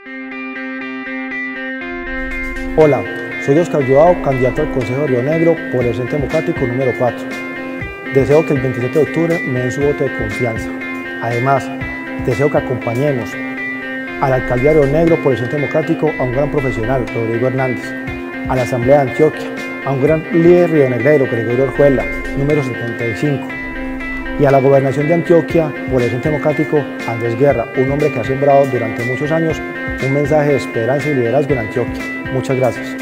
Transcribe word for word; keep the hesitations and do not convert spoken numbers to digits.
Hola, soy Oscar Joao, candidato al Consejo de Río Negro por el Centro Democrático número cuatro. Deseo que el veintisiete de octubre me den su voto de confianza. Además, deseo que acompañemos a la Alcaldía de Río Negro por el Centro Democrático a un gran profesional, Rodrigo Hernández, a la Asamblea de Antioquia, a un gran líder rionegrero, Gregorio Orjuela, número setenta y cinco, y a la Gobernación de Antioquia por el Centro Democrático, Andrés Guerra, un hombre que ha sembrado durante muchos años un mensaje de esperanza y liderazgo en Antioquia. Muchas gracias.